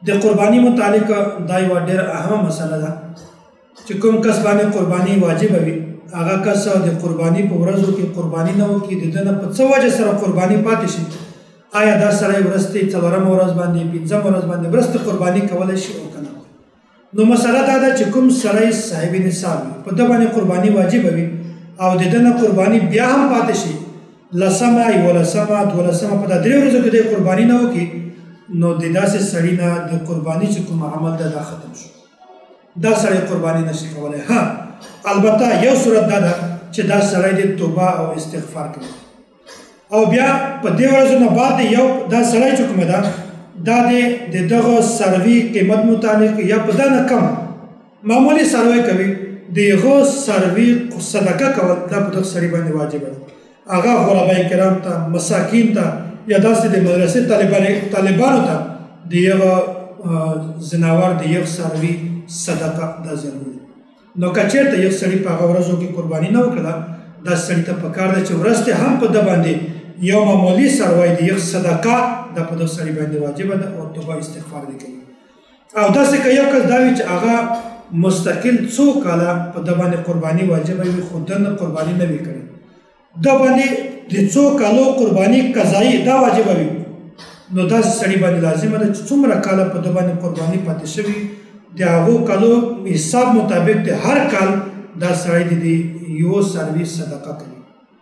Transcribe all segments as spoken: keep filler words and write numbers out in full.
د قرباني متعلق دا یوه ډېره اهمه مسله ده چې کوم کس باندې قرباني واجبه وي هغه کس د قرباني په ورځو کې قرباني نه وکړي د ده نه په څه وجه سره قرباني پاتې شي آیا دا سړی وروستۍ څلورمه ورځ باندې پنځمه ورځ باندې وروسته قرباني کولی شي او که نه نو مسله دا ده چې کوم سړی صاحب نصاب وي په ده باندې قرباني واجبه وي او د ده نه قرباني بیا هم پاتې شي لسمه یولسمه دولسمه په دا درې ورځو کې د قرباني نه وکړي نو د داسې سړي نه د قرباني چې کوم عمل ده دا ختم شو دا سړی قرباني نشي کولی ها البته یو صورت دا ده چې دا سړی د توبه او استغفار کوي او بیا په دې ورځو نه بعد یو دا سړی چې کومه ده دا د دغه څاروي قیمت متعلق یا په دا نه کم معمولي څاروی کوي د هغو څاروي صدقه کول دا په دغه سړي باندې واجبه ده هغه غربای کرام ته مساکین ته یا داسې د مدرسې طالبانو ته د یوه ځناور د یو څاروي صدقه دا ضروري نو که چېرته یو سړي په هغه ورځو کې قرباني نه وکړله دا سړي ته پکار ده چې ورځ هم په ده باندې یو معمولي څاروی د یو صدقه دا په دغه سړي باندې واجبه ده او توبه استغفار دې کوي او داسې که یو کس دا وي چې هغه مستقل څو کاله په ده باندې قرباني واجبه وي خو ده نه قرباني نه وي کړې دا باندې د څو کالو قرباني قضایي دا واجبه وي نو داسې سړي باندې لازمه ده چې څومره کاله په ده باندې قرباني پاتې شوي د هغو کالو حساب مطابق د هر کال دا سړی د یو څاروي صدقه کوي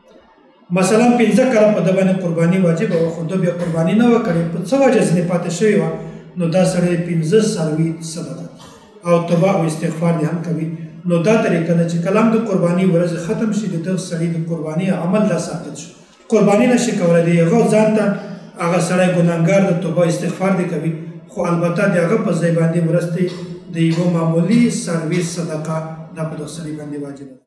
مثلا پنځه کاله په ده باندې قرباني واجبه وه خو ده بیا قرباني نه وه کړې په څه وجه ځینې پاتې شوې وه نو دا سړی پنځه څاروي صدقه او توبه او استغفار دې هم کوي نو دا طریقه ده چې کلام د قرباني ورځ ختم شي د دغه سړي د قرباني عمل دا ساقط شو قرباني نشي کولی دی هغه ځان ته هغه سړی ګناهګار د توبه استغفار دې کوي خو البته د هغه په ځای باندې وروستۍ د یوه معمولي څاروي صدقه دا په دغه سړي باندې واجبه ده